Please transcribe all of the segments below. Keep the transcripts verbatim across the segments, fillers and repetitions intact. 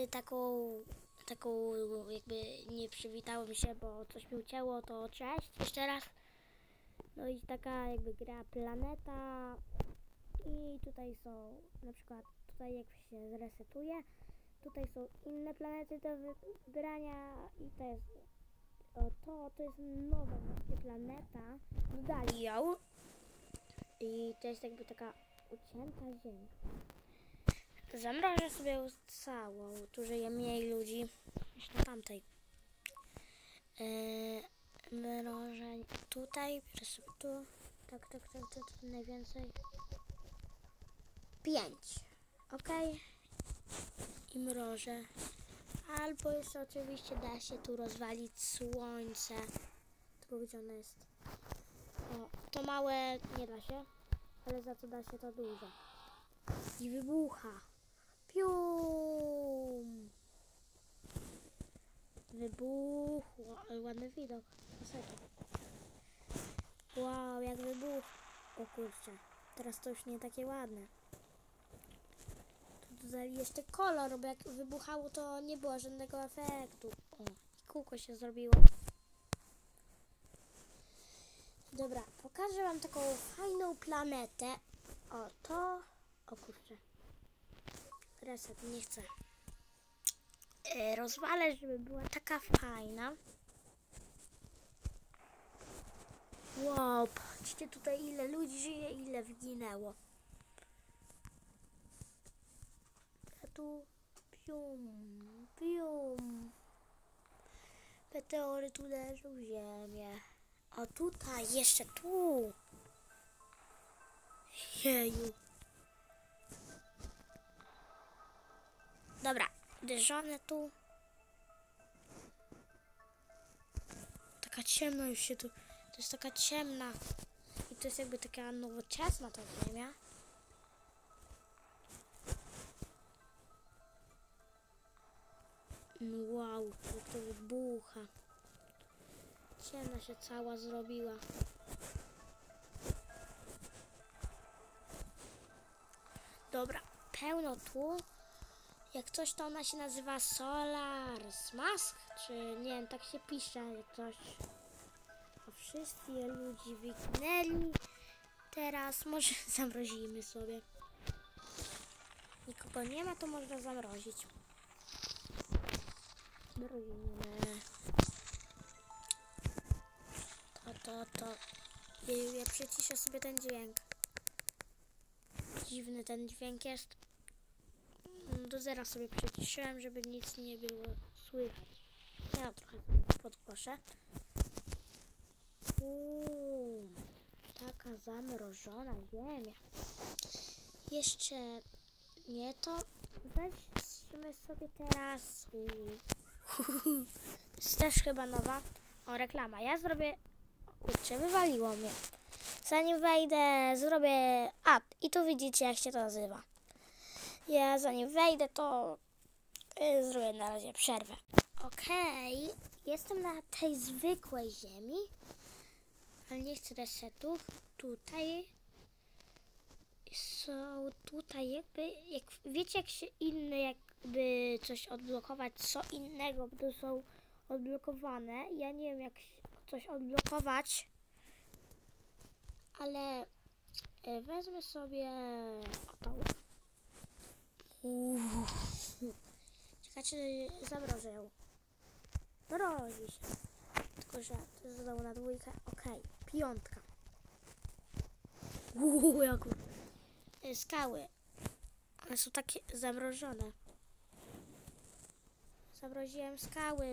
y, taką, taką jakby nie przywitałem się, bo coś mi ucięło, to cześć jeszcze raz. No i taka jakby gra Planeta i tutaj są na przykład, tutaj jak się zresetuje, tutaj są inne planety do wybrania i to jest, o, to, to jest nowa właśnie planeta, dodali ją i to jest jakby taka ucięta ziemia. Zamrożę sobie całą, tu żyje mniej ludzi niż na tamtej. Yy, mrożę tutaj, biorę sobie tu, tak, tak, tak, tak, tak, najwięcej. Pięć, ok. I mrożę. Albo jeszcze oczywiście da się tu rozwalić słońce. Tylko gdzie ono jest? O, to małe nie da się, ale za to da się to duże. I wybucha. Pium! Wybuchło. Ale ładny widok. Wow, jak wybuch. O kurczę. Teraz to już nie takie ładne. Tu dodali jeszcze kolor, bo jak wybuchało, to nie było żadnego efektu. O, i kółko się zrobiło. Dobra, pokażę wam taką fajną planetę. O, to... O kurczę. Reset, nie chcę. Yy, rozwalę, żeby była taka fajna. Wow, patrzcie tutaj ile ludzi żyje, ile zginęło. A tu pium, pium. Meteory tu leżą w ziemię. O tutaj, jeszcze tu. Jeju. Dobra, uderzone tu. Taka ciemna już się tu. To jest taka ciemna. I to jest jakby taka nowoczesna ta ziemia. Wow, jak to wybucha. Ciemna się cała zrobiła. Dobra, pełno tu. Jak coś, to ona się nazywa Solar Mask, czy nie wiem, tak się pisze, jak coś. O, wszyscy ludzi wyginęli. Teraz może zamrozimy sobie. Nikogo nie ma, to można zamrozić. Zamrozimy. To, to, to. Jeju, ja przyciszę sobie ten dźwięk. Dziwny ten dźwięk jest. Do zera sobie przyciszyłem, żeby nic nie było słychać. Ja trochę podgłoszę. Uuu, taka zamrożona ziemia. Jeszcze nie to. Weźmy sobie teraz. Uuu. To jest też chyba nowa. O, reklama. Ja zrobię. O kurczę, wywaliło mnie. Zanim wejdę, zrobię. A, i tu widzicie, jak się to nazywa. Ja zanim wejdę, to yy, zrobię na razie przerwę. Okej, okay. Jestem na tej zwykłej ziemi, ale nie chcę resetów. Tutaj są, tutaj jakby, jak, wiecie jak się inne, jakby coś odblokować, co innego, bo to są odblokowane. Ja nie wiem jak coś odblokować, ale yy, wezmę sobie to. Uuu. Czekajcie, zamrożę ją. Mrozi się. Tylko, że to jest znowu na dwójkę. Okej, okay. Piątka. Uuu, jak... Skały. One są takie zamrożone. Zamroziłem skały.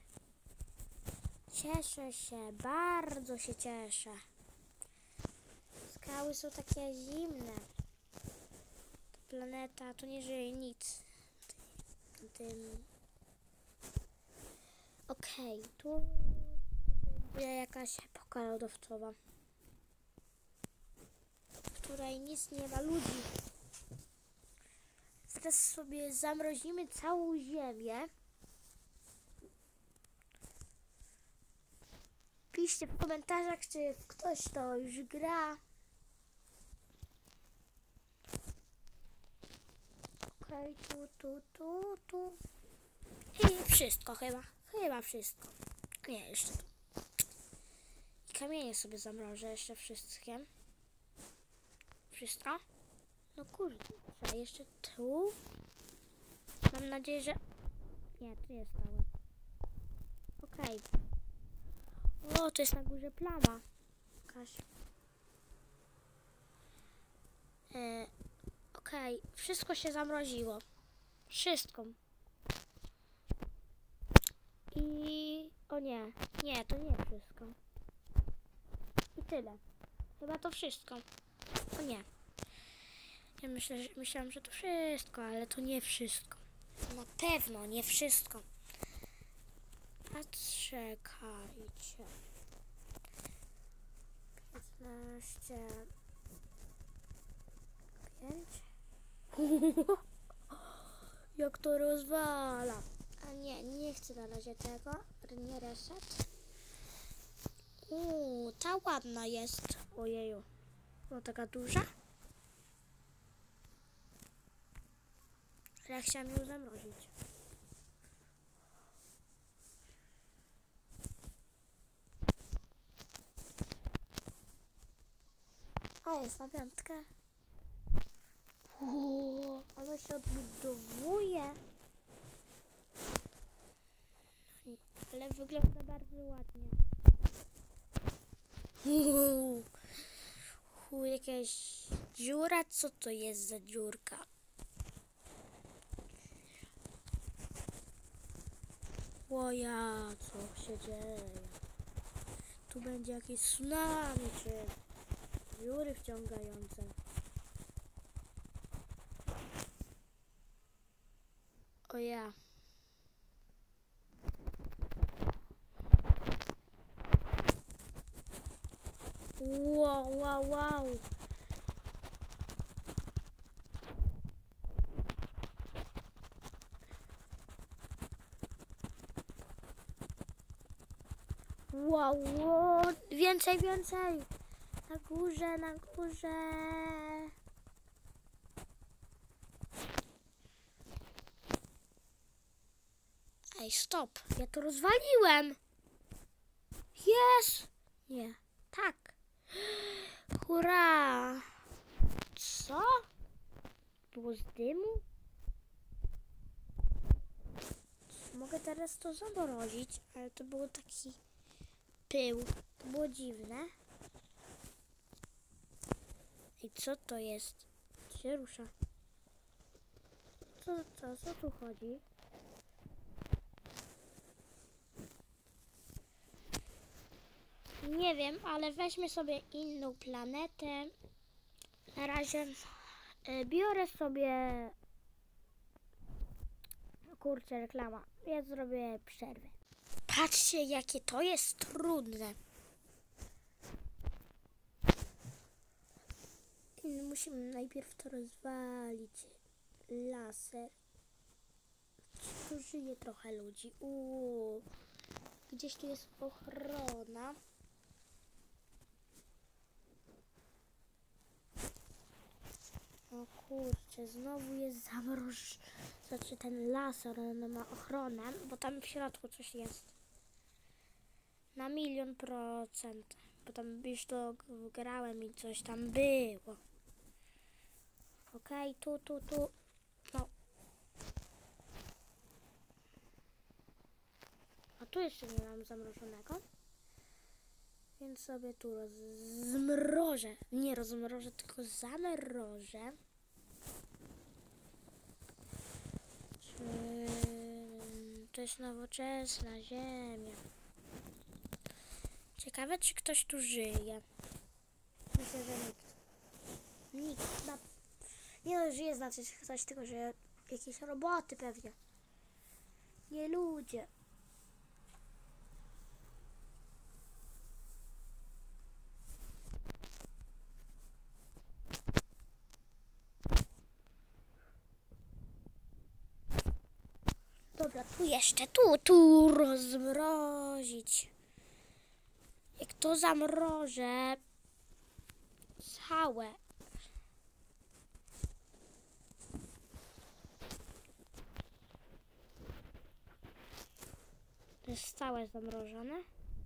Cieszę się, bardzo się cieszę. Skały są takie zimne. Planeta, tu nie żyje nic. Tym. Okej, okay, tu będzie jakaś epoka lodowcowa, w której nic nie ma ludzi. Teraz sobie zamrozimy całą ziemię. Piszcie w komentarzach, czy ktoś to już gra. Okej, okay, tu, tu, tu, tu. I wszystko chyba. Chyba wszystko. Nie, jeszcze to. I kamienie sobie zamrożę jeszcze wszystkie. Wszystko? No kurde, a jeszcze tu? Mam nadzieję, że... Nie, tu jest stałe. Okej. Okay. O, to jest na górze plama. Jakaś. E, Okej, okay. Wszystko się zamroziło. Wszystko. I... O nie, nie, to nie wszystko. I tyle. Chyba to wszystko. O nie. Ja myślę, że, myślałam, że to wszystko, ale to nie wszystko. Na pewno nie wszystko. A czekajcie. piętnaście. pięć. Jak to rozwala. A nie, nie chcę na razie tego. Nie reset. Uuu, ta ładna jest. Ojeju. No taka duża. Ale ja chciałam ją zamrozić. A jest na piątkę. Uuu, ono się odbudowuje. Ale wygląda bardzo ładnie. Uuu, Uuu, jakaś dziura? Co to jest za dziurka? O ja, co się dzieje? Tu będzie jakieś tsunami, czy dziury wciągające. O ja. Wow, wow, wow. Wow, wow, więcej, więcej. Na górze, na górze. Ej, stop. Ja to rozwaliłem. Jest. Nie. Tak. Hurra. Co? Było z dymu? Mogę teraz to zamrozić, ale to było taki pył. To było dziwne. I co to jest? Co się rusza? Co, co, co tu chodzi? Nie wiem, ale weźmy sobie inną planetę. Na razie y, biorę sobie... Kurczę, reklama. Ja zrobię przerwę. Patrzcie, jakie to jest trudne. Musimy najpierw to rozwalić. Laser. Tu żyje trochę ludzi. Uuu. Gdzieś tu jest ochrona. O kurczę, znowu jest zamroż... Znaczy ten laser, on ma ochronę, bo tam w środku coś jest. Na milion procent. Bo tam już to grałem i coś tam było. Okej, okay, tu, tu, tu. No. A tu jeszcze nie mam zamrożonego. Więc sobie tu zmrożę. Nie rozmrożę, tylko zamrożę. To jest nowoczesna ziemia. Ciekawe, czy ktoś tu żyje. Myślę, że nikt. Nikt. Na... Nie no, żyje znaczy coś, tylko że jakieś roboty pewnie. Nie ludzie. Dobra, tu jeszcze, tu, tu rozmrozić. Jak to zamrożę całe. jest stałe zamrożone.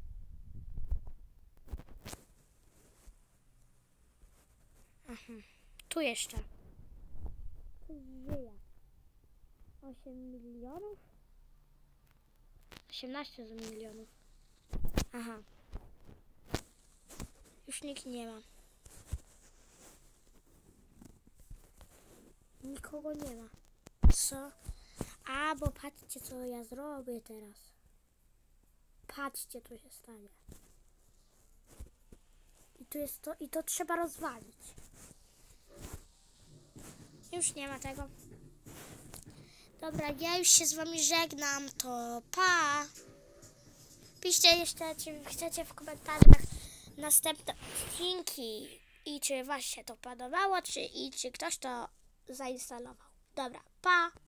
Aha. Tu jeszcze. Tu żyje. osiem milionów? osiemnaście milionów. Aha. Już nikt nie ma. Nikogo nie ma. Co? A, bo patrzcie, co ja zrobię teraz. Patrzcie, co się stanie. I tu jest to, i to trzeba rozwalić. Już nie ma tego. Dobra, ja już się z wami żegnam, to pa! Piszcie jeszcze, czy chcecie w komentarzach następne odcinki i czy was się to podobało, czy, i czy ktoś to zainstalował. Dobra, pa!